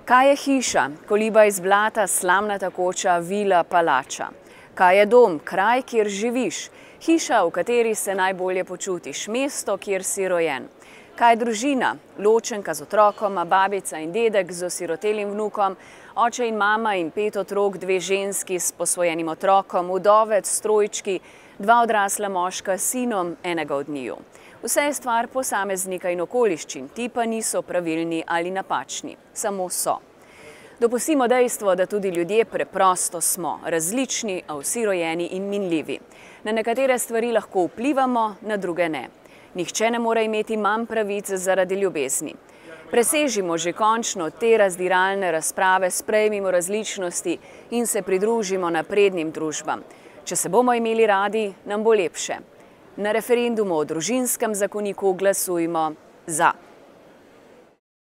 Kaj je hiša? Koliba iz blata, slamnata koča, vila, palača. Kaj je dom? Kraj, kjer živiš. Hiša, v kateri se najbolje počutiš. Mesto, kjer si rojen. Kaj je družina? Ločenka z otrokoma, babica in dedek z osirotelim vnukom, oče in mama in 5 otrok, 2 ženski s posvojenim otrokom, vdovec, trojčki, 2 odrasla moška s sinom, enega od njiju. Vse je stvar posameznika in okoliščin, ti pa niso pravilni ali napačni, samo so. Dopustimo dejstvo, da tudi ljudje preprosto smo, različni, a vsi rojeni in minljivi. Na nekatere stvari lahko vplivamo, na druge ne. Nihče ne more imeti manj pravic zaradi ljubezni. Presežimo že končno te razdiralne razprave, sprejmimo različnosti in se pridružimo naprednim družbam. Če se bomo imeli radi, nam bo lepše. Na referendumu o družinskem zakoniku glasujmo za.